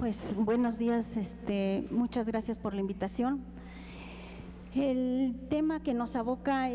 Pues buenos días, muchas gracias por la invitación. El tema que nos aboca,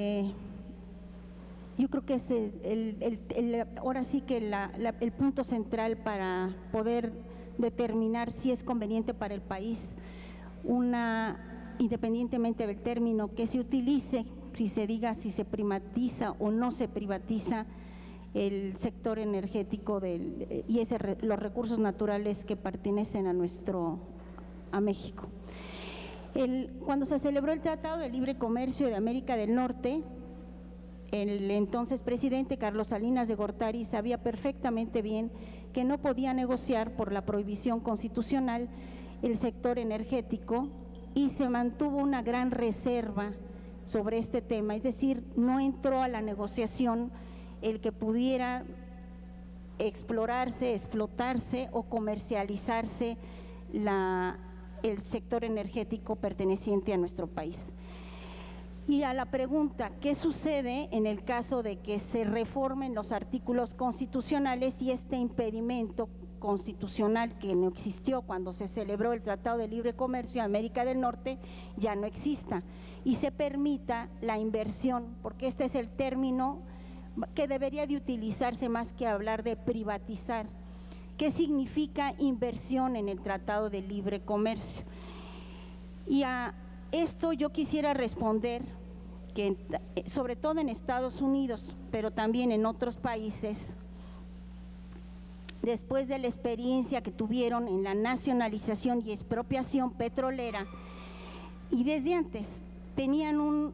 yo creo que es ahora sí que el punto central para poder determinar si es conveniente para el país, independientemente del término que se utilice, si se diga si se privatiza o no se privatiza el sector energético y los recursos naturales que pertenecen a México. Cuando se celebró el Tratado de Libre Comercio de América del Norte, el entonces presidente Carlos Salinas de Gortari sabía perfectamente bien que no podía negociar por la prohibición constitucional el sector energético y se mantuvo una gran reserva sobre este tema, es decir, no entró a la negociación el que pudiera explorarse, explotarse o comercializarse el sector energético perteneciente a nuestro país. Y a la pregunta, ¿qué sucede en el caso de que se reformen los artículos constitucionales y este impedimento constitucional que no existió cuando se celebró el Tratado de Libre Comercio de América del Norte ya no exista y se permita la inversión? Porque este es el término que debería de utilizarse más que hablar de privatizar. ¿Qué significa inversión en el Tratado de Libre Comercio? Y a esto yo quisiera responder que, sobre todo en Estados Unidos, pero también en otros países, después de la experiencia que tuvieron en la nacionalización y expropiación petrolera, y desde antes tenían una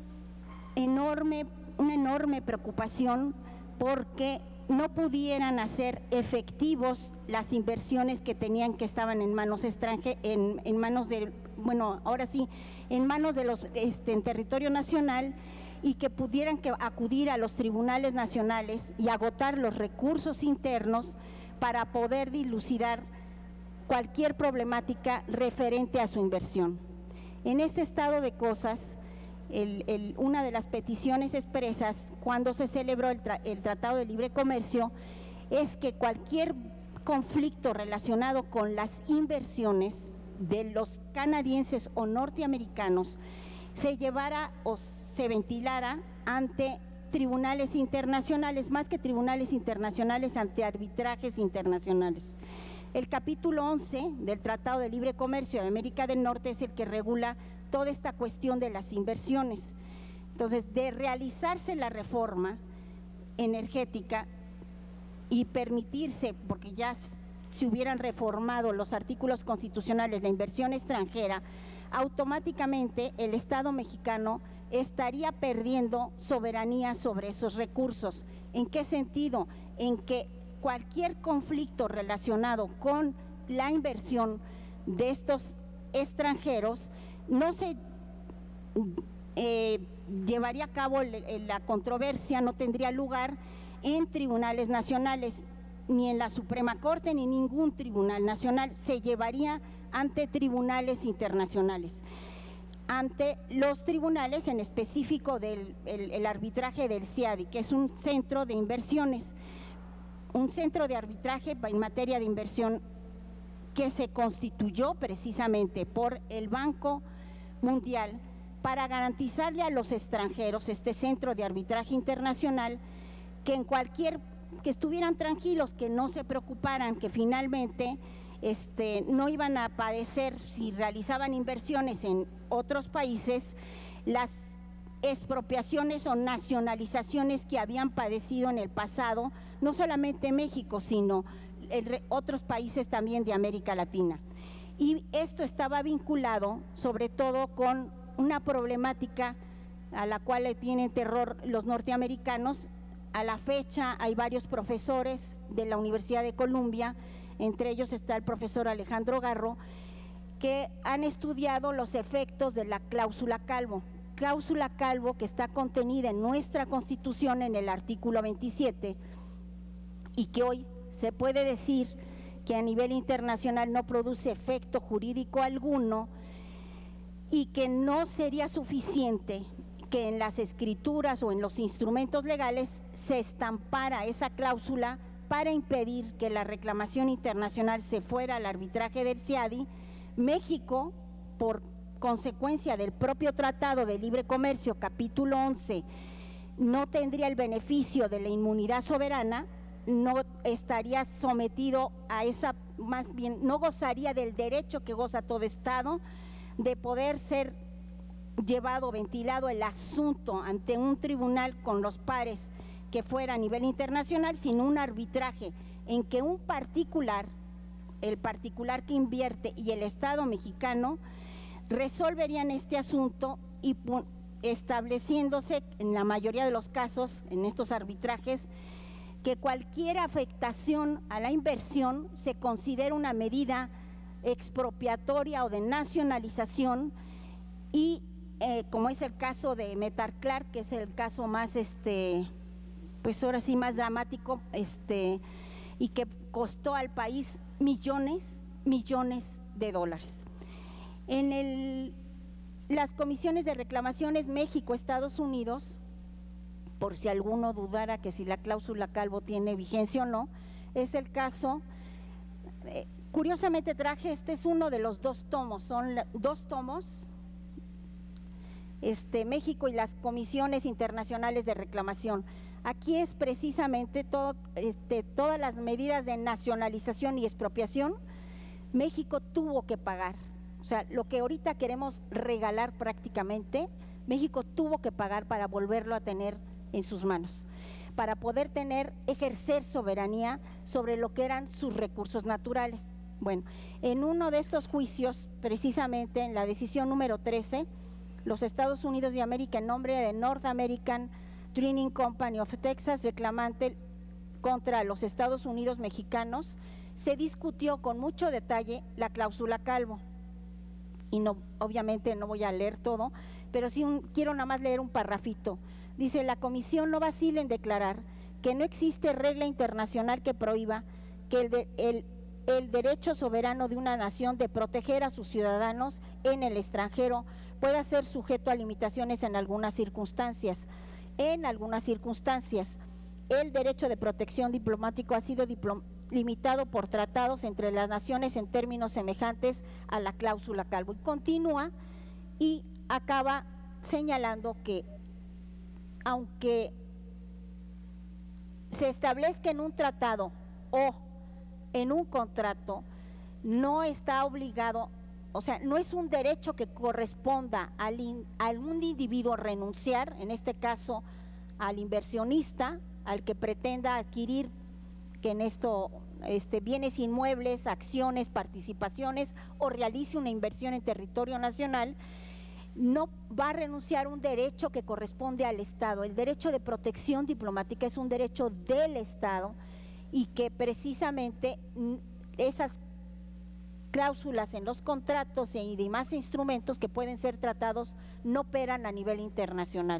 enorme preocupación porque no pudieran hacer efectivos las inversiones que tenían, que estaban en manos extranjeras, en manos de los en territorio nacional, y que pudieran acudir a los tribunales nacionales y agotar los recursos internos para poder dilucidar cualquier problemática referente a su inversión. En este estado de cosas, una de las peticiones expresas cuando se celebró el Tratado de Libre Comercio es que cualquier conflicto relacionado con las inversiones de los canadienses o norteamericanos se llevara o se ventilara ante tribunales internacionales, más que tribunales internacionales, ante arbitrajes internacionales. El capítulo 11 del Tratado de Libre Comercio de América del Norte es el que regula toda esta cuestión de las inversiones. Entonces, de realizarse la reforma energética y permitirse, porque ya se hubieran reformado los artículos constitucionales, la inversión extranjera, automáticamente el Estado mexicano estaría perdiendo soberanía sobre esos recursos. ¿En qué sentido? En que cualquier conflicto relacionado con la inversión de estos extranjeros no se llevaría a cabo la controversia, no tendría lugar en tribunales nacionales, ni en la Suprema Corte, ni ningún tribunal nacional, se llevaría ante tribunales internacionales, ante los tribunales en específico del arbitraje del CIADI, que es un centro de inversiones, un centro de arbitraje en materia de inversión que se constituyó precisamente por el Banco Mundial para garantizarle a los extranjeros, este centro de arbitraje internacional, que que estuvieran tranquilos, que no se preocuparan, que finalmente no iban a padecer, si realizaban inversiones en otros países, las expropiaciones o nacionalizaciones que habían padecido en el pasado, no solamente México, sino otros países también de América Latina. Y esto estaba vinculado sobre todo con una problemática a la cual le tienen terror los norteamericanos. A la fecha hay varios profesores de la Universidad de Columbia, entre ellos está el profesor Alejandro Garro, que han estudiado los efectos de la cláusula Calvo que está contenida en nuestra Constitución en el artículo 27 y que hoy se puede decir que a nivel internacional no produce efecto jurídico alguno y que no sería suficiente que en las escrituras o en los instrumentos legales se estampara esa cláusula para impedir que la reclamación internacional se fuera al arbitraje del CIADI, México, por consecuencia del propio Tratado de Libre Comercio, capítulo 11, no tendría el beneficio de la inmunidad soberana, no estaría sometido a esa, más bien, no gozaría del derecho que goza todo Estado de poder ser llevado, ventilado el asunto ante un tribunal con los pares que fuera a nivel internacional, sin un arbitraje en que un particular, el particular que invierte y el Estado mexicano resolverían este asunto y estableciéndose en la mayoría de los casos, en estos arbitrajes, que cualquier afectación a la inversión se considera una medida expropiatoria o de nacionalización y como es el caso de Metalclar, que es el caso más, pues ahora sí más dramático, y que costó al país millones de dólares. En las comisiones de reclamaciones México-Estados Unidos, por si alguno dudara que si la cláusula Calvo tiene vigencia o no, es el caso, curiosamente traje, este es uno de los 2 tomos, son 2 tomos, México y las comisiones internacionales de reclamación. Aquí es precisamente todas las medidas de nacionalización y expropiación, México tuvo que pagar. O sea, lo que ahorita queremos regalar prácticamente, México tuvo que pagar para volverlo a tener en sus manos, para poder ejercer soberanía sobre lo que eran sus recursos naturales. Bueno, en uno de estos juicios, precisamente en la decisión número 13, los Estados Unidos de América, en nombre de North American Drilling Company of Texas, reclamante contra los Estados Unidos mexicanos, se discutió con mucho detalle la cláusula Calvo. Y no, obviamente no voy a leer todo, pero sí quiero nada más leer un parrafito. Dice: la comisión no vacila en declarar que no existe regla internacional que prohíba que el derecho soberano de una nación de proteger a sus ciudadanos en el extranjero pueda ser sujeto a limitaciones en algunas circunstancias. En algunas circunstancias, el derecho de protección diplomático ha sido limitado por tratados entre las naciones en términos semejantes a la cláusula Calvo. Y continúa y acaba señalando que aunque se establezca en un tratado o en un contrato, no está obligado, o sea, no es un derecho que corresponda a algún individuo renunciar, en este caso al inversionista, al que pretenda adquirir, que en esto bienes inmuebles, acciones, participaciones o realice una inversión en territorio nacional, no va a renunciar a un derecho que corresponde al Estado. El derecho de protección diplomática es un derecho del Estado y que precisamente esas cláusulas en los contratos y demás instrumentos que pueden ser tratados no operan a nivel internacional.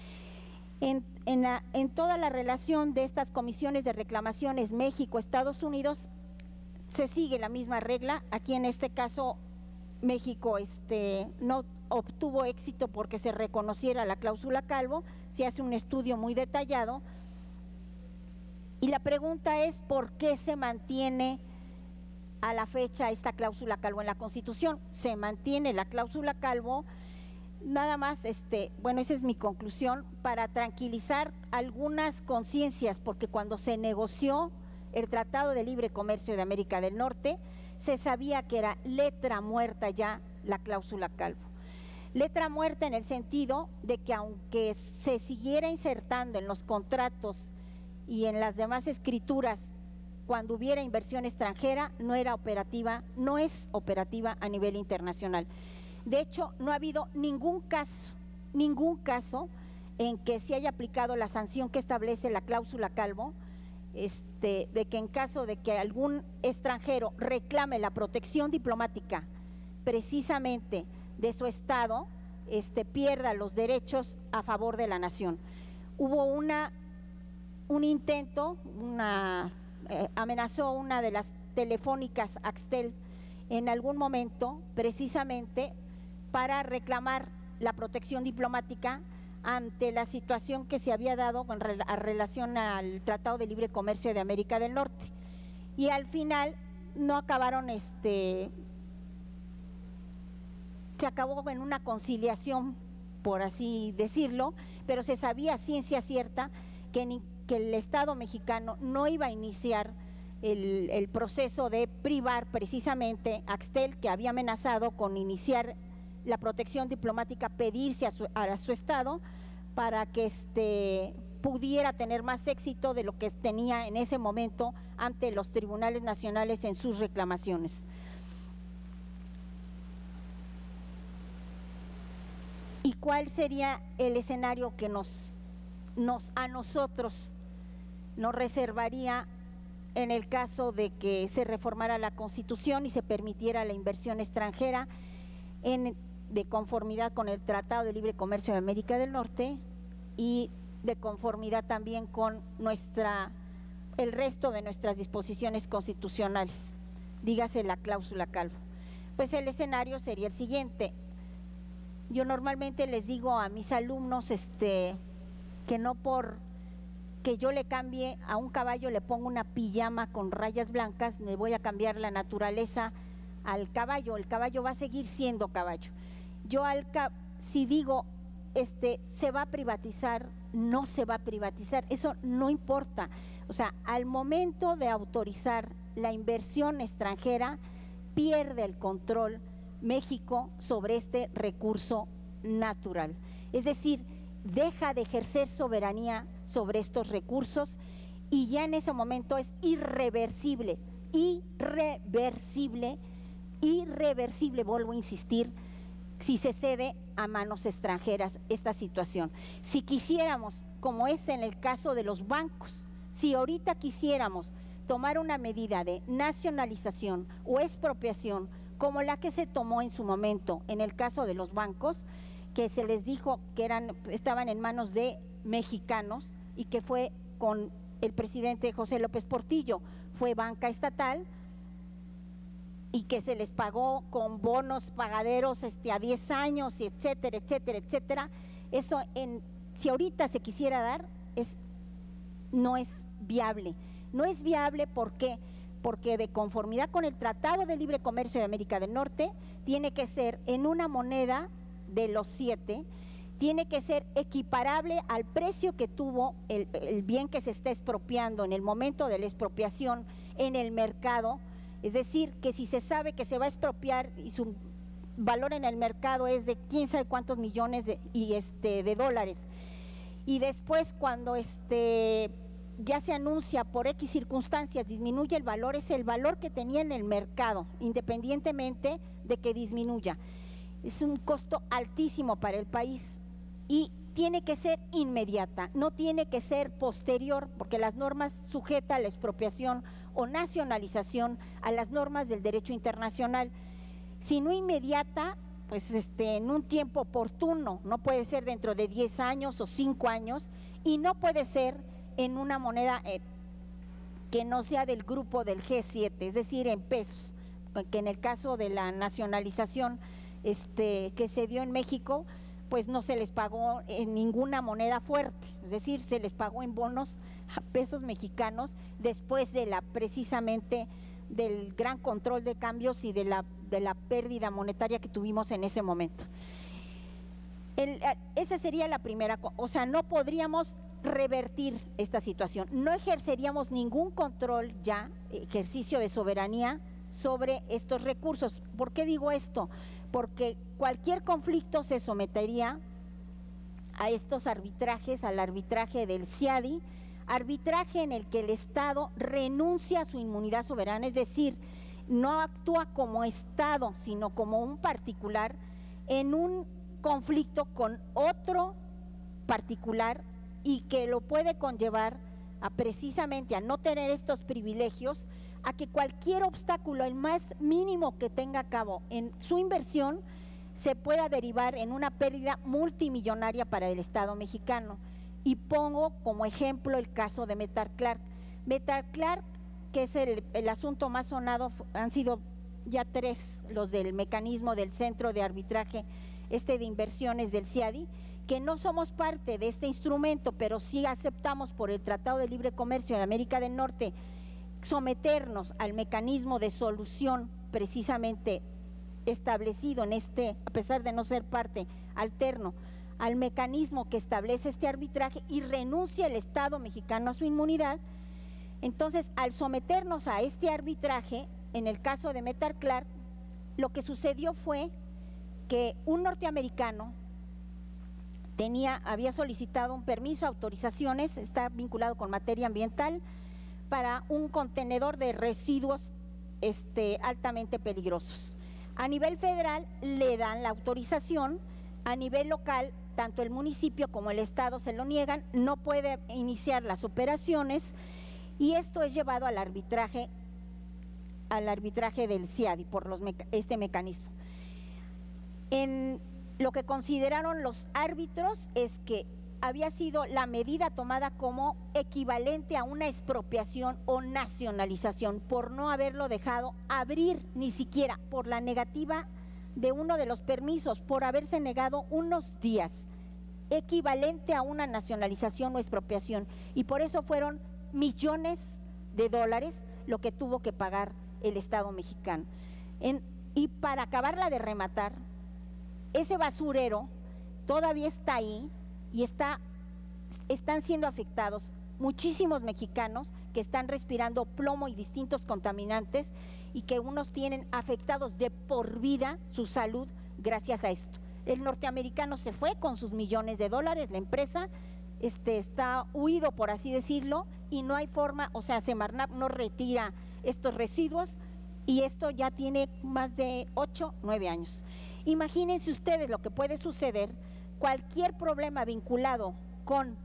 En toda la relación de estas comisiones de reclamaciones México-Estados Unidos se sigue la misma regla. Aquí en este caso México no obtuvo éxito porque se reconociera la cláusula Calvo, se hace un estudio muy detallado y la pregunta es ¿por qué se mantiene a la fecha esta cláusula Calvo en la Constitución? Se mantiene la cláusula Calvo nada más, bueno, esa es mi conclusión, para tranquilizar algunas conciencias, porque cuando se negoció el Tratado de Libre Comercio de América del Norte, se sabía que era letra muerta ya la cláusula Calvo. Letra muerta en el sentido de que aunque se siguiera insertando en los contratos y en las demás escrituras cuando hubiera inversión extranjera, no era operativa, no es operativa a nivel internacional. De hecho, no ha habido ningún caso en que se haya aplicado la sanción que establece la cláusula Calvo, de que en caso de que algún extranjero reclame la protección diplomática precisamente de su Estado, pierda los derechos a favor de la nación. Hubo un intento, amenazó una de las telefónicas Axtel en algún momento precisamente para reclamar la protección diplomática ante la situación que se había dado con relación al Tratado de Libre Comercio de América del Norte. Y al final no acabaron, se acabó en una conciliación, por así decirlo, pero se sabía a ciencia cierta que el Estado mexicano no iba a iniciar el proceso de privar precisamente a Axtel, que había amenazado con iniciar la protección diplomática, pedirse a su Estado para que pudiera tener más éxito de lo que tenía en ese momento ante los tribunales nacionales en sus reclamaciones. ¿Y cuál sería el escenario que a nosotros nos reservaría en el caso de que se reformara la Constitución y se permitiera la inversión extranjera de conformidad con el Tratado de Libre Comercio de América del Norte y de conformidad también con el resto de nuestras disposiciones constitucionales, dígase la cláusula Calvo? Pues el escenario sería el siguiente. Yo normalmente les digo a mis alumnos que no por que yo le cambie a un caballo, le pongo una pijama con rayas blancas, le voy a cambiar la naturaleza al caballo. El caballo va a seguir siendo caballo. Yo si digo se va a privatizar, no se va a privatizar, eso no importa. O sea, al momento de autorizar la inversión extranjera, pierde el control México sobre este recurso natural. Es decir, deja de ejercer soberanía sobre estos recursos y ya en ese momento es irreversible, vuelvo a insistir, si se cede a manos extranjeras esta situación. Si quisiéramos, como es en el caso de los bancos, si ahorita quisiéramos tomar una medida de nacionalización o expropiación como la que se tomó en su momento en el caso de los bancos, que se les dijo que estaban en manos de mexicanos y que fue con el presidente José López Portillo, fue banca estatal y que se les pagó con bonos pagaderos a 10 años, y etcétera, etcétera, etcétera. Eso si ahorita se quisiera dar, no es viable. No es viable, ¿por qué? Porque de conformidad con el Tratado de Libre Comercio de América del Norte, tiene que ser en una moneda de los 7, tiene que ser equiparable al precio que tuvo el bien que se está expropiando en el momento de la expropiación en el mercado. Es decir, que si se sabe que se va a expropiar y su valor en el mercado es de quién sabe cuántos millones de dólares, y después cuando ya se anuncia por X circunstancias disminuye el valor, es el valor que tenía en el mercado, independientemente de que disminuya. Es un costo altísimo para el país y tiene que ser inmediata, no tiene que ser posterior, porque las normas sujetan a la expropiación o nacionalización a las normas del derecho internacional. Si no inmediata, pues en un tiempo oportuno, no puede ser dentro de 10 años o 5 años, y no puede ser en una moneda que no sea del grupo del G7, es decir, en pesos, que en el caso de la nacionalización que se dio en México, pues no se les pagó en ninguna moneda fuerte, es decir, se les pagó en bonos a pesos mexicanos después precisamente del gran control de cambios y de la pérdida monetaria que tuvimos en ese momento. Esa sería la primera, o sea, no podríamos revertir esta situación, no ejerceríamos ningún control ya, ejercicio de soberanía sobre estos recursos. ¿Por qué digo esto? Porque cualquier conflicto se sometería a estos arbitrajes, al arbitraje del CIADI, arbitraje en el que el Estado renuncia a su inmunidad soberana, es decir, no actúa como Estado, sino como un particular en un conflicto con otro particular, y que lo puede conllevar precisamente a no tener estos privilegios, a que cualquier obstáculo, el más mínimo que tenga a cabo en su inversión, se pueda derivar en una pérdida multimillonaria para el Estado mexicano. Y pongo como ejemplo el caso de Metalclark. Metalclark, que es el asunto más sonado, han sido ya 3 los del mecanismo del centro de arbitraje de inversiones del CIADI, que no somos parte de este instrumento, pero sí aceptamos por el Tratado de Libre Comercio de América del Norte someternos al mecanismo de solución precisamente establecido en este, a pesar de no ser parte alterno, al mecanismo que establece este arbitraje, y renuncia el Estado mexicano a su inmunidad. Entonces, al someternos a este arbitraje, en el caso de Metal Clark, lo que sucedió fue que un norteamericano había solicitado un permiso, autorizaciones, está vinculado con materia ambiental, para un contenedor de residuos altamente peligrosos. A nivel federal le dan la autorización, a nivel local, tanto el municipio como el estado se lo niegan, no puede iniciar las operaciones, y esto es llevado al arbitraje del CIADI por este mecanismo. En lo que consideraron los árbitros es que había sido la medida tomada como equivalente a una expropiación o nacionalización por no haberlo dejado abrir, ni siquiera por la negativa de uno de los permisos, por haberse negado unos días, equivalente a una nacionalización o expropiación, y por eso fueron millones de dólares lo que tuvo que pagar el Estado mexicano. Y para acabarla de rematar, ese basurero todavía está ahí y están siendo afectados muchísimos mexicanos que están respirando plomo y distintos contaminantes, y que unos tienen afectados de por vida su salud gracias a esto. El norteamericano se fue con sus millones de dólares, la empresa está huido, por así decirlo, y no hay forma, o sea, Semarnat no retira estos residuos, y esto ya tiene más de 8, 9 años. Imagínense ustedes lo que puede suceder, cualquier problema vinculado con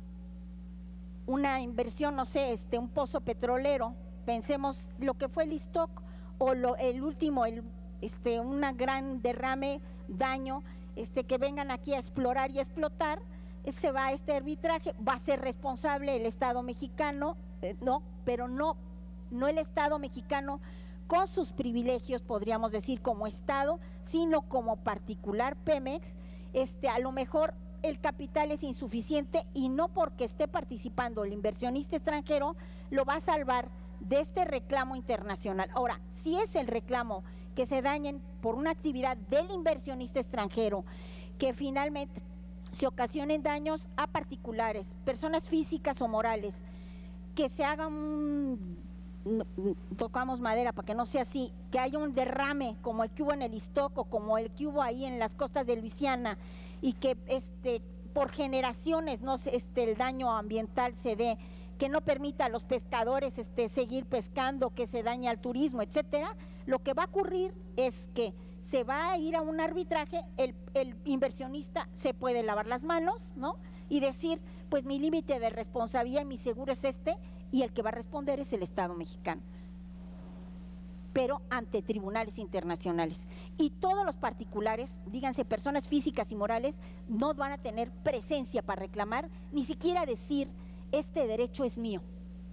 una inversión, no sé, un pozo petrolero, pensemos lo que fue el Iztoc, o el último, una gran derrame, daño, que vengan aquí a explorar y a explotar, se va a este arbitraje, va a ser responsable el Estado mexicano, no, pero no el Estado mexicano con sus privilegios, podríamos decir, como Estado, sino como particular Pemex. A lo mejor el capital es insuficiente, y no porque esté participando el inversionista extranjero lo va a salvar de este reclamo internacional. Ahora, si es el reclamo que se dañen por una actividad del inversionista extranjero, que finalmente se ocasionen daños a particulares, personas físicas o morales, que se hagan tocamos madera para que no sea así, que haya un derrame como el que hubo en el Iztoc o como el que hubo ahí en las costas de Luisiana, y que por generaciones el daño ambiental se dé, que no permita a los pescadores seguir pescando, que se dañe al turismo, etcétera. Lo que va a ocurrir es que se va a ir a un arbitraje, el inversionista se puede lavar las manos, ¿no?, y decir, pues mi límite de responsabilidad y mi seguro es y el que va a responder es el Estado mexicano, pero ante tribunales internacionales. Y todos los particulares, díganse personas físicas y morales, no van a tener presencia para reclamar, ni siquiera decir, este derecho es mío.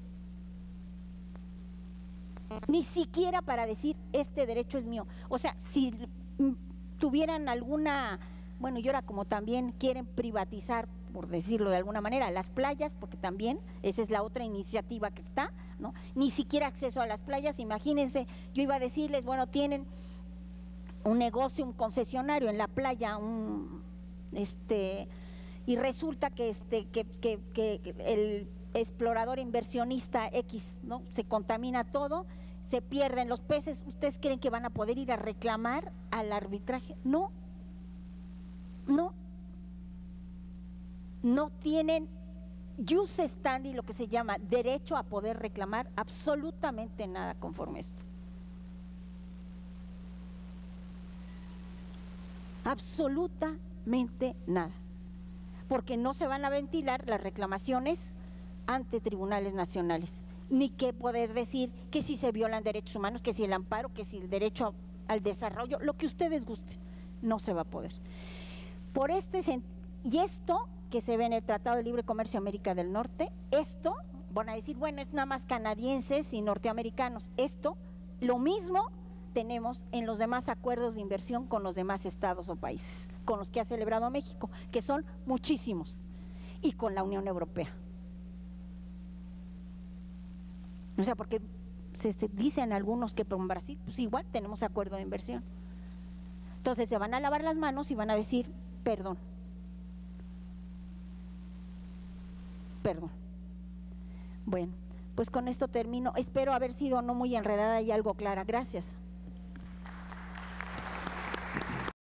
Ni siquiera para decir, este derecho es mío. O sea, si tuvieran alguna, bueno, y ahora como también quieren privatizar, por decirlo de alguna manera, las playas, porque también esa es la otra iniciativa que está, ¿no? Ni siquiera acceso a las playas. Imagínense, yo iba a decirles, bueno, tienen un negocio, un concesionario en la playa, y resulta que el explorador inversionista X, ¿no?, se contamina todo, se pierden los peces. ¿Ustedes creen que van a poder ir a reclamar al arbitraje? No, no tienen jus standi, lo que se llama derecho a poder reclamar absolutamente nada conforme a esto. Absolutamente nada, porque no se van a ventilar las reclamaciones ante tribunales nacionales, ni que poder decir que si se violan derechos humanos, que si el amparo, que si el derecho al desarrollo, lo que ustedes gusten, no se va a poder. Y esto que se ve en el Tratado de Libre Comercio de América del Norte, esto, van a decir, bueno, es nada más canadienses y norteamericanos. Esto, lo mismo tenemos en los demás acuerdos de inversión con los demás estados o países. con los que ha celebrado México, que son muchísimos, y con la Unión Europea. O sea, porque dicen algunos que con Brasil, pues igual tenemos acuerdo de inversión. Entonces se van a lavar las manos y van a decir, perdón. Perdón. Bueno, pues con esto termino. Espero haber sido no muy enredada y algo clara. Gracias.